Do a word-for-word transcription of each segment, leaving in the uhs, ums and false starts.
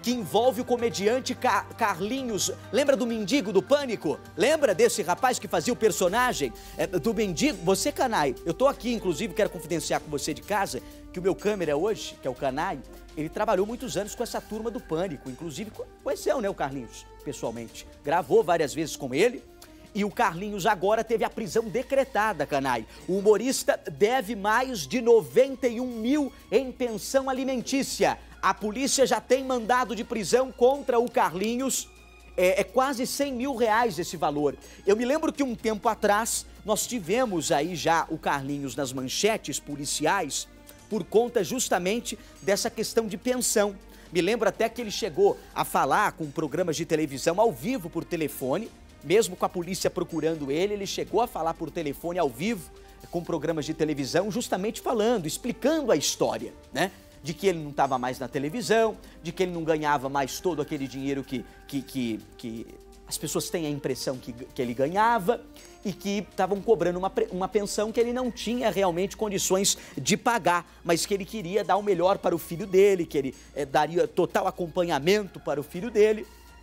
que envolve o comediante Car Carlinhos. Lembra do mendigo do Pânico? Lembra desse rapaz que fazia o personagem é, do mendigo? Você, Canai, eu tô aqui, inclusive, quero confidenciar com você de casa, que o meu câmera hoje, que é o Canai, ele trabalhou muitos anos com essa turma do Pânico, inclusive conheceu, né, o Carlinhos, pessoalmente. Gravou várias vezes com ele. E o Carlinhos agora teve a prisão decretada, Canai. O humorista deve mais de noventa e um mil em pensão alimentícia. A polícia já tem mandado de prisão contra o Carlinhos. É, é quase cem mil reais esse valor. Eu me lembro que um tempo atrás nós tivemos aí já o Carlinhos nas manchetes policiais por conta justamente dessa questão de pensão. Me lembro até que ele chegou a falar com programas de televisão ao vivo por telefone. Mesmo com a polícia procurando ele, ele chegou a falar por telefone ao vivo com programas de televisão, justamente falando, explicando a história, né? De que ele não estava mais na televisão, de que ele não ganhava mais todo aquele dinheiro que, que, que, que as pessoas têm a impressão que, que ele ganhava e que estavam cobrando uma, uma pensão que ele não tinha realmente condições de pagar, mas que ele queria dar o melhor para o filho dele, que ele é, daria total acompanhamento para o filho dele.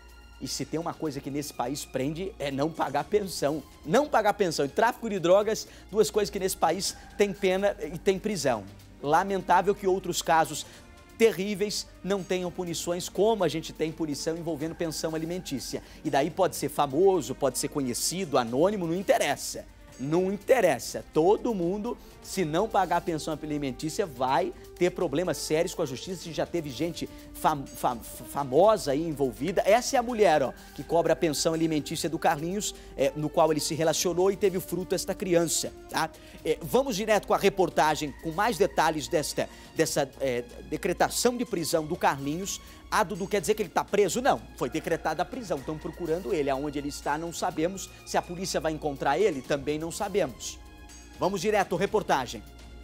E se tem uma coisa que nesse país prende é não pagar pensão. Não pagar pensão e tráfico de drogas, duas coisas que nesse país tem pena e tem prisão. Lamentável que outros casos terríveis não tenham punições como a gente tem punição envolvendo pensão alimentícia. E daí pode ser famoso, pode ser conhecido, anônimo, não interessa. Não interessa. Todo mundo, se não pagar a pensão alimentícia, vai ter problemas sérios com a justiça. Já teve gente fam fam famosa aí envolvida. Essa é a mulher, ó, que cobra a pensão alimentícia do Carlinhos, é, no qual ele se relacionou e teve o fruto esta criança, tá? É, vamos direto com a reportagem, com mais detalhes desta, dessa é, decretação de prisão do Carlinhos. Ah, Dudu, quer dizer que ele está preso? Não, foi decretada a prisão, estão procurando ele. Aonde ele está, não sabemos. Se a polícia vai encontrar ele, também não sabemos. Vamos direto, reportagem.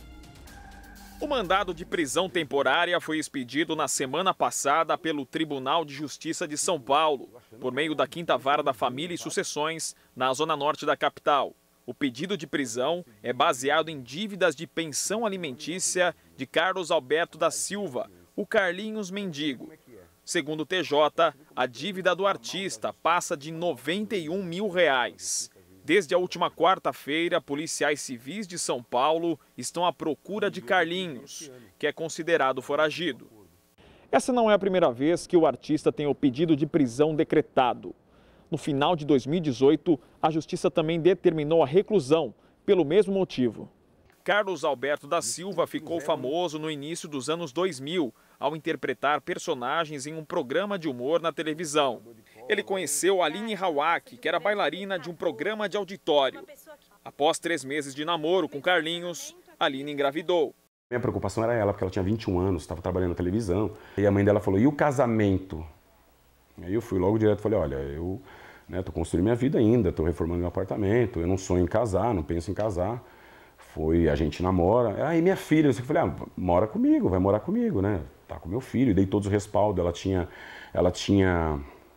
O mandado de prisão temporária foi expedido na semana passada pelo Tribunal de Justiça de São Paulo, por meio da Quinta Vara da Família e Sucessões, na zona norte da capital. O pedido de prisão é baseado em dívidas de pensão alimentícia de Carlos Alberto da Silva, o Carlinhos Mendigo. Segundo o T J, a dívida do artista passa de noventa e um mil reais. Desde a última quarta-feira, policiais civis de São Paulo estão à procura de Carlinhos, que é considerado foragido. Essa não é a primeira vez que o artista tem o pedido de prisão decretado. No final de dois mil e dezoito, a Justiça também determinou a reclusão, pelo mesmo motivo. Carlos Alberto da Silva ficou famoso no início dos anos dois mil, ao interpretar personagens em um programa de humor na televisão. Ele conheceu Aline Hawak, que era bailarina de um programa de auditório. Após três meses de namoro com Carlinhos, Aline engravidou. Minha preocupação era ela, porque ela tinha vinte e um anos, estava trabalhando na televisão. E a mãe dela falou, e o casamento? Aí eu fui logo direto e falei, olha, eu estou né, construindo minha vida ainda, estou reformando meu apartamento, eu não sonho em casar, não penso em casar. Foi, a gente namora. Aí minha filha, eu falei, ah, mora comigo, vai morar comigo, né? Tá com meu filho, dei todos os respaldos, ela tinha, ela tinha,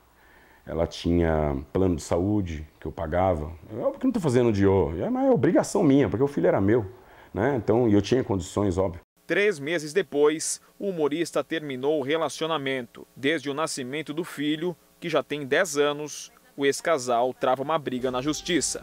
ela tinha plano de saúde que eu pagava. Eu porque não estou fazendo de ouro, é uma obrigação minha, porque o filho era meu, né? Então, e eu tinha condições, óbvio. Três meses depois, o humorista terminou o relacionamento. Desde o nascimento do filho, que já tem dez anos, o ex-casal trava uma briga na justiça.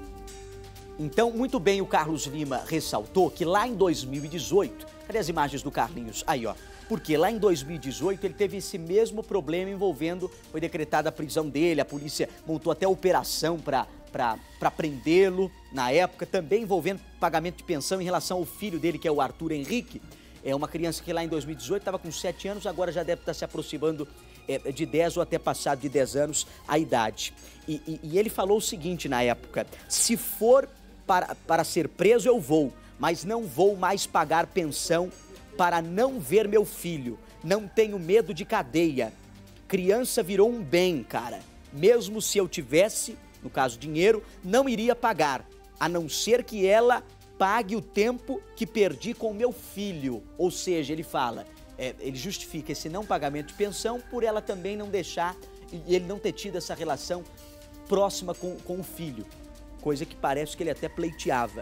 Então, muito bem, o Carlos Lima ressaltou que lá em dois mil e dezoito, cadê as imagens do Carlinhos? Aí, ó. Porque lá em dois mil e dezoito ele teve esse mesmo problema envolvendo, foi decretada a prisão dele, a polícia montou até operação para para prendê-lo na época, também envolvendo pagamento de pensão em relação ao filho dele, que é o Arthur Henrique. É uma criança que lá em dois mil e dezoito estava com sete anos, agora já deve estar se aproximando é, de dez ou até passado de dez anos a idade. E, e, e ele falou o seguinte na época, se for para, para ser preso eu vou, mas não vou mais pagar pensão para não ver meu filho. Não tenho medo de cadeia. Criança virou um bem, cara. Mesmo se eu tivesse, no caso dinheiro, não iria pagar, a não ser que ela pague o tempo que perdi com meu filho. Ou seja, ele fala, é, ele justifica esse não pagamento de pensão por ela também não deixar, e ele não ter tido essa relação próxima com, com o filho. Coisa que parece que ele até pleiteava.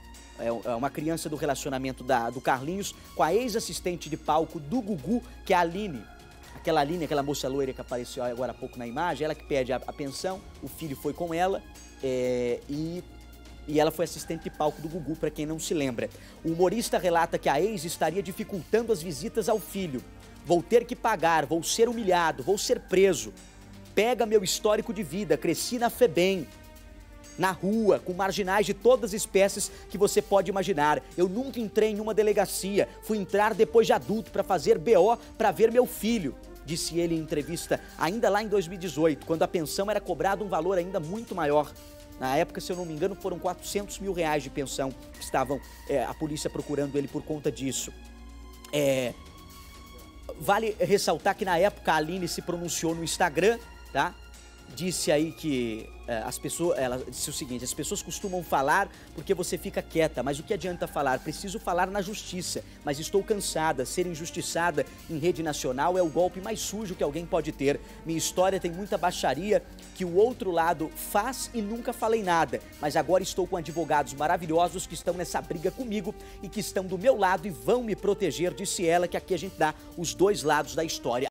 É uma criança do relacionamento da, do Carlinhos com a ex-assistente de palco do Gugu, que é a Aline. aquela Aline, aquela moça loira que apareceu agora há pouco na imagem, ela que pede a, a pensão, o filho foi com ela é, e, e ela foi assistente de palco do Gugu, para quem não se lembra. O humorista relata que a ex estaria dificultando as visitas ao filho. Vou ter que pagar, vou ser humilhado, vou ser preso. Pega meu histórico de vida, cresci na FEBEM, na rua, com marginais de todas as espécies que você pode imaginar. Eu nunca entrei em uma delegacia, fui entrar depois de adulto para fazer B O para ver meu filho, disse ele em entrevista ainda lá em dois mil e dezoito, quando a pensão era cobrada um valor ainda muito maior. Na época, se eu não me engano, foram quatrocentos mil reais de pensão que estavam é, a polícia procurando ele por conta disso. É, vale ressaltar que na época a Aline se pronunciou no Instagram, tá? Disse aí que é, as pessoas, ela disse o seguinte, as pessoas costumam falar porque você fica quieta, mas o que adianta falar? Preciso falar na justiça, mas estou cansada, ser injustiçada em rede nacional é o golpe mais sujo que alguém pode ter. Minha história tem muita baixaria que o outro lado faz e nunca falei nada, mas agora estou com advogados maravilhosos que estão nessa briga comigo e que estão do meu lado e vão me proteger, disse ela, que aqui a gente dá os dois lados da história.